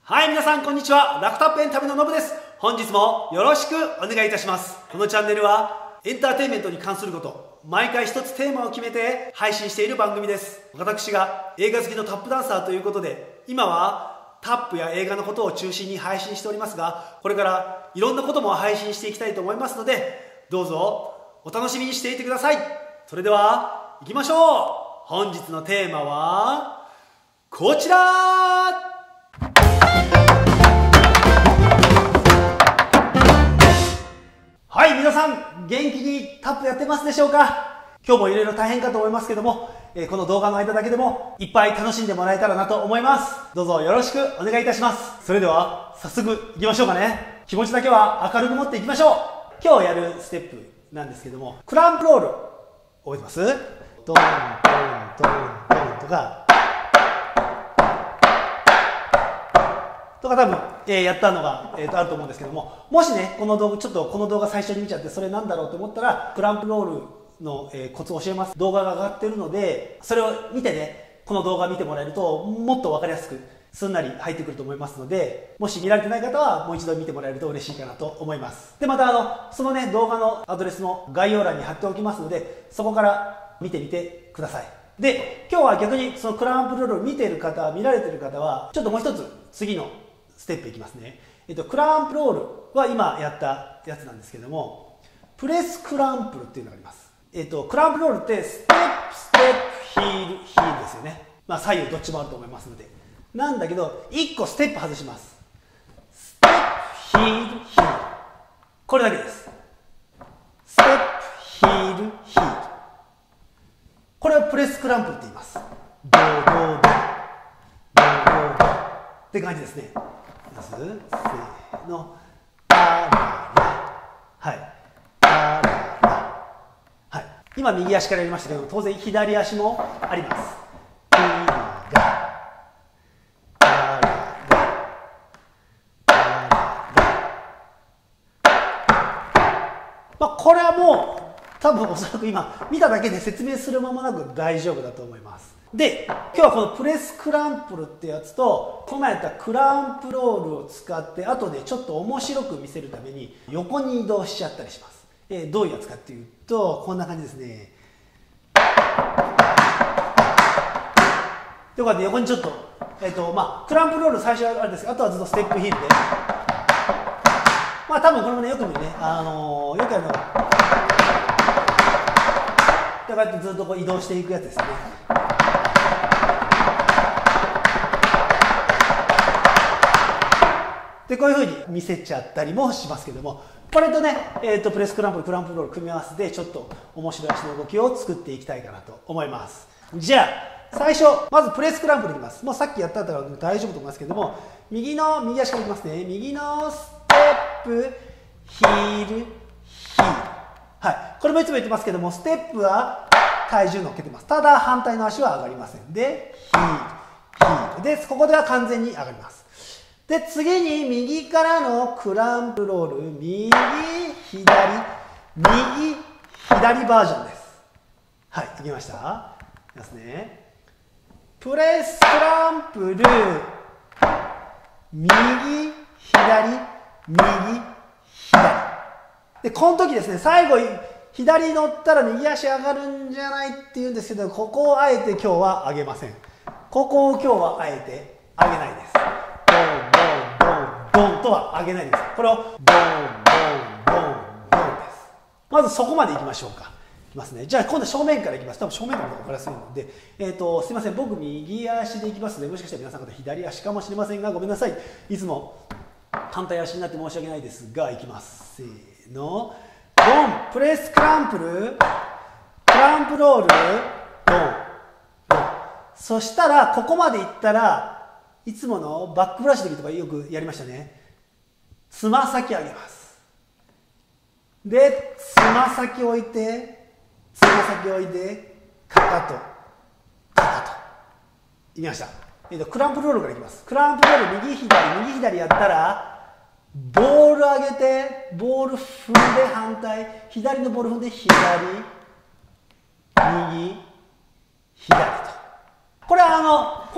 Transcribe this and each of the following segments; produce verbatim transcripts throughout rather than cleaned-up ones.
はい、皆さんこんにちは。ラクタップエンタメのノブです。本日もよろしくお願いいたします。このチャンネルはエンターテインメントに関すること、毎回一つテーマを決めて配信している番組です。私が映画好きのタップダンサーということで、今はタップや映画のことを中心に配信しておりますが、これからいろんなことも配信していきたいと思いますので、どうぞお楽しみにしていてください。それでは行きましょう。本日のテーマはこちら。はい、皆さん元気にタップやってますでしょうか。今日もいろいろ大変かと思いますけども、えー、この動画の間だけでもいっぱい楽しんでもらえたらなと思います。どうぞよろしくお願いいたします。それでは早速いきましょうかね。気持ちだけは明るく持っていきましょう。今日やるステップなんですけども、クランプロール覚えてます？ドンドンドンドンとかとか多分、えー、やったのが、えー、とあると思うんですけども、もしねこの動画ちょっとこの動画最初に見ちゃってそれなんだろうと思ったら、クランプロールの、えー、コツを教えます。動画が上がってるので、それを見てね、この動画見てもらえるともっと分かりやすくすんなり入ってくると思いますので、もし見られてない方はもう一度見てもらえると嬉しいかなと思います。でまたあのそのね動画のアドレスの概要欄に貼っておきますので、そこから見てみてください。で今日は逆にそのクランプロールを見ている方、見られている方はちょっともう一つ次のステップいきますね。えっと、クランプロールは今やったやつなんですけども、プレスクランプルっていうのがあります。えっと、クランプロールってステップステップヒールヒールですよね。まあ左右どっちもあると思いますので、なんだけどいっこステップ外します。ステップヒールヒール、これだけです。ステップヒールヒール、これをプレスクランプルって言います。ドドドドドドって感じですね。せーの、タララ、はい、タララ、はい。今右足からやりましたけど、当然左足もあります。ティーラ、タララ、タララ。まあこれはもう多分おそらく今見ただけで説明する間もなく大丈夫だと思います。で今日はこのプレスクランプルってやつと、この前やったクランプロールを使って後でちょっと面白く見せるために横に移動しちゃったりします。えー、どういうやつかっていうとこんな感じですね。ということで横にちょっと、えーとまあ、クランプロール最初はあれですけど、あとはずっとステップヒールで、まあ多分これもねよく見るね、あのー、よくやるのがこうやってずっとこう移動していくやつですね。でこういうふうに見せちゃったりもしますけども、これとね、えー、とプレスクランプルクランプロール組み合わせでちょっと面白い足の動きを作っていきたいかなと思います。じゃあ最初まずプレスクランプルいきます。もうさっきやったから大丈夫と思いますけども、右の右足からいきますね。右のステップヒールヒール、はい、これもいつも言ってますけども、ステップは体重乗っけてます。ただ反対の足は上がりません。でヒールヒールで、ここでは完全に上がります。で次に右からのクランプロール、右左右左バージョンです。はい、いきました。いきますね。プレスクランプル、右左右左で、この時ですね、最後左乗ったら右足上がるんじゃないっていうんですけど、ここをあえて今日は上げません。ここを今日はあえて上げないです。ドンドンドンドンとは上げないです。これをドンドンドンドンです。まずそこまでいきましょうか。いきますね。じゃあ今度正面からいきます。多分正面からの方が分かりやすいので、えっとすいません、僕右足でいきますので、もしかしたら皆さん方左足かもしれませんがごめんなさい。いつも反対足になって申し訳ないですが、いきます。せーの、ドン、プレスクランプル、クランプロール、ドンドン。そしたらここまでいったら、いつものバックブラシの時とかよくやりましたね。つま先上げます。でつま先置いて、つま先置いて、かかとかかといきました。えーとクランプロールからいきます。クランプロール右左右左やったら、ボール上げてボール踏んで反対、左のボール踏んで左右左と、これはあの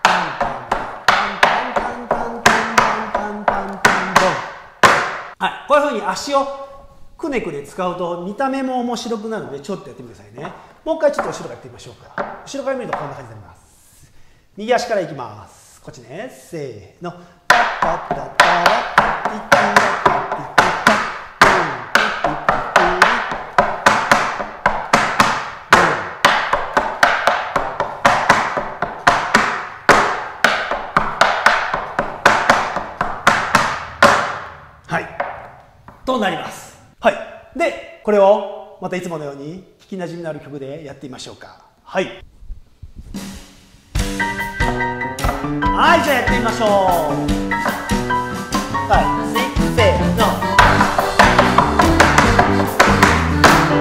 はい、こういうふうに足をくねくね使うと見た目も面白くなるのでちょっとやってみてくださいね。もう一回ちょっと後ろからやってみましょうか。後ろから見るとこんな感じになります。右足からいきます。こっちね、せーの。タッタッタッタラッタッティッティラッタッティッティッタッとなります。はい。で、これをまたいつものように聞きなじみのある曲でやってみましょうか。はい。はい、じゃあやってみましょう。はい、せーの。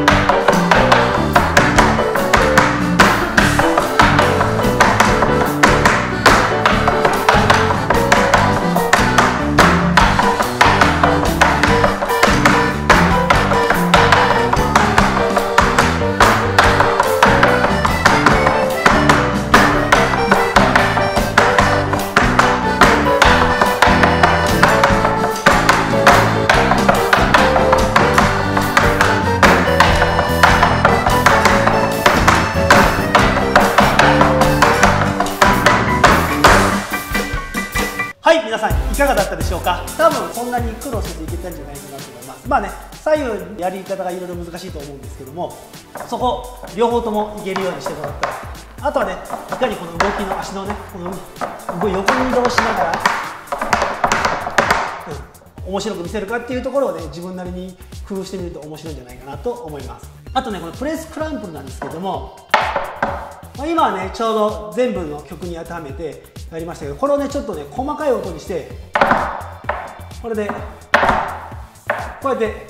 多分そんなに苦労せずいけたんじゃないかなと思います。まあね、左右やり方がいろいろ難しいと思うんですけども、そこ両方ともいけるようにしてもらったら、あとはね、いかにこの動きの足のね、この横に移動しながら、うん、面白く見せるかっていうところをね、自分なりに工夫してみると面白いんじゃないかなと思います。あとね、このプレスクランプルなんですけども、まあ、今はねちょうど全部の曲に当てはめてやりましたけど、これをねちょっとね細かい音にして、これでこうやって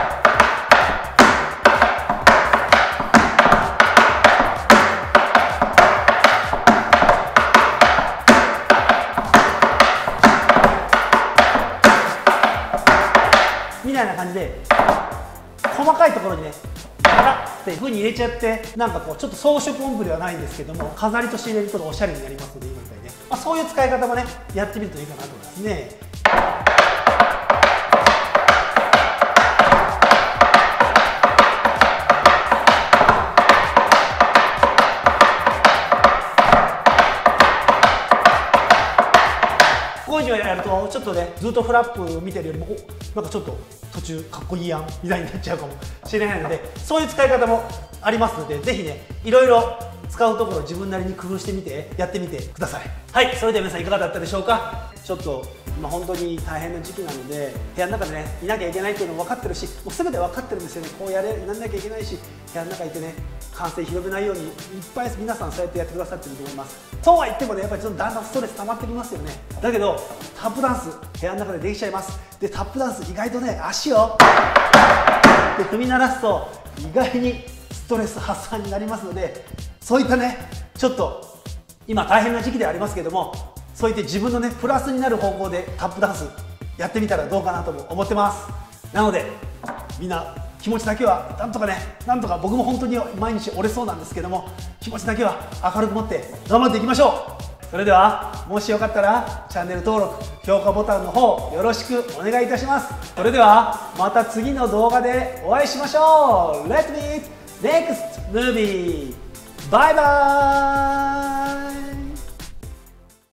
みたいな感じで細かいところにねガラッっていう風に入れちゃって、なんかこうちょっと装飾音符ではないんですけども、飾りとして入れるとおしゃれになりますので、今みたいにね、まあ、そういう使い方もねやってみるといいかなと思いますね。こういうのやるとちょっとねずっとフラップ見てるよりも、おなんかちょっと途中かっこいいやんみたいになっちゃうかもしれないので、そういう使い方もありますので、ぜひねいろいろ使うところを自分なりに工夫してみてやってみてください。はい、それでは皆さんいかがだったでしょうか。ちょっと今本当に大変な時期なので、部屋の中でねいなきゃいけないっていうのも分かってるし、もう全て分かってるんですよね。こうやれなんなきゃいけないし、部屋の中にいてね感染広めないようにいっぱい皆さんそうやってやってくださってると思います。そうは言ってもねやっぱりちょっとだんだんストレス溜まってきますよね。だけどタップダンス部屋の中でできちゃいます。でタップダンス意外とね足をで踏み鳴らすと意外にストレス発散になりますので、そういったねちょっと今大変な時期ではありますけども、そういって自分のねプラスになる方向でタップダンスやってみたらどうかなとも思ってます。なのでみんな気持ちだけはなんとかね、なんとか僕も本当に毎日折れそうなんですけども、気持ちだけは明るく持って頑張っていきましょう。それではもしよかったらチャンネル登録評価ボタンの方よろしくお願いいたします。それではまた次の動画でお会いしましょう。 Let's meet next movie. バイバーイ。